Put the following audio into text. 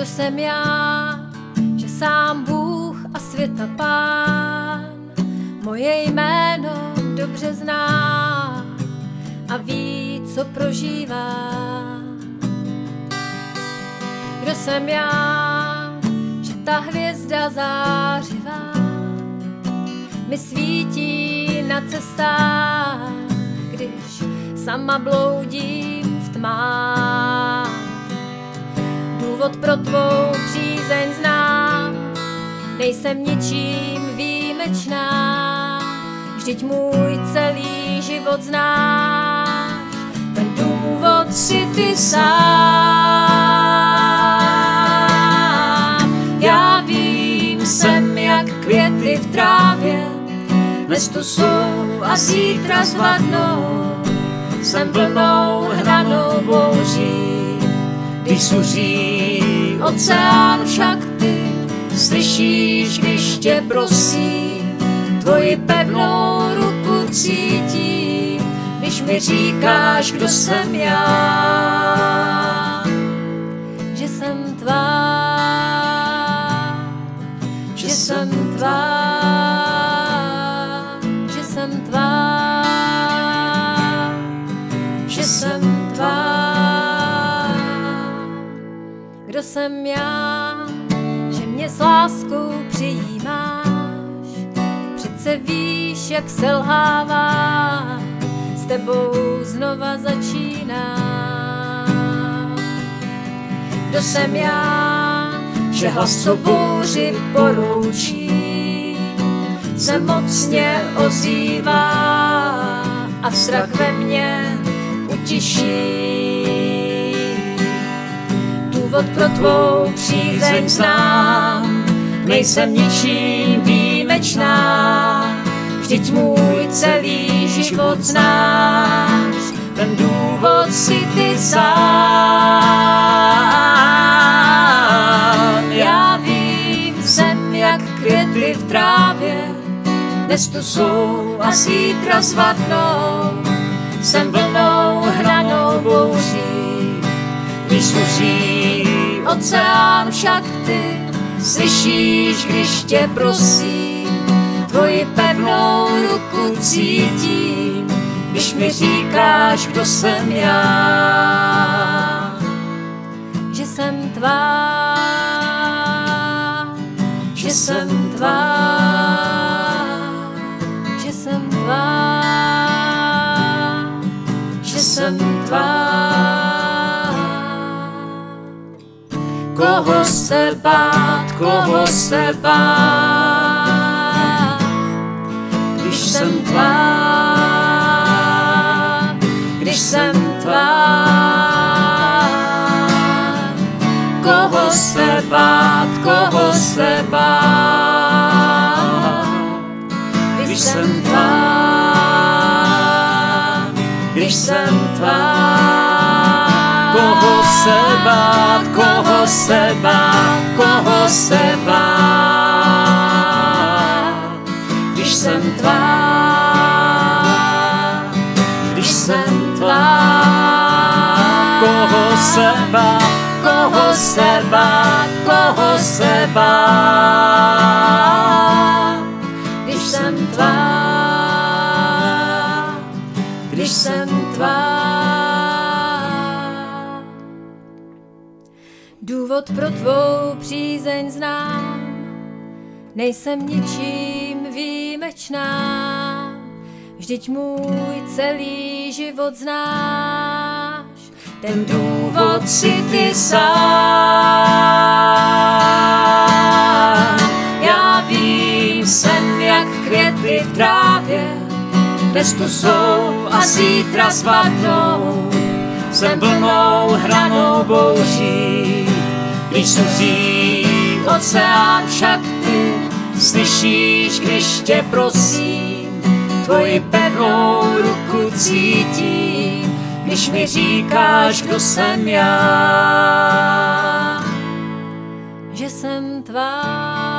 jsem já, že sám Bůh a světa Pán moje jméno dobře zná a ví, co prožívám. Kdo jsem já, že ta hvězda zářivá mi svítí na cestách, když sama bloudím v tmách. Důvod pro tvou přízeň znám, nejsem ničím výjimečná, vždyť můj celý život znáš, ten důvod si ty sám. Já vím, jsem jak květy v trávě, dnes tu jsou a zítra zvadnou, jsem vlnou hranou bouří. Když suří oceán, však ty slyšíš, když tě prosím, tvoji pevnou ruku cítím, když mi říkáš, kdo jsem já, že jsem tvá, že jsem tvá, že jsem tvá, že jsem tvá. Kdo jsem já, že mě s láskou přijímáš, přece víš, jak selhávám, s tebou znova začínám. Kdo jsem já, že hlas, co bouři poroučí, se mocně ozývá a strach ve mně utiší. Důvod pro tvou přízeň znám, nejsem ničím výjimečná, vždyť můj celý život znáš, ten důvod si ty sám. Já vím, jsem jak květy v trávě, dnes tu jsou a zítra zvadnou, jsem vlnou hranou bouří. Když suří oceán, však ty slyšíš, když tě prosím, tvoji pevnou ruku cítím, když mi říkáš, kdo jsem já, že jsem tvá, že jsem tvá, že jsem tvá, že jsem tvá. Koho se bát, koho se bát, když jsem tvá, když jsem tvá. Koho se bát, koho se bát, když jsem tvá, když jsem tvá. Koho se bát, koho se bát, koho se bát, když jsem tvá, když jsem tvá. Koho se bát, koho se bát, koho se bát, když jsem tvá, když jsem tvá. Důvod pro tvou přízeň znám, nejsem ničím výjimečná, vždyť můj celý život znáš, ten důvod si ty sám. Já vím, jsem jak květy v trávě, dnes tu jsou a zítra zvadnou, jsem vlnou hranou bouří. Když suří oceán, však ty slyšíš, když tě prosím, tvoji pevnou ruku cítím, když mi říkáš, kdo jsem já, že jsem tvá,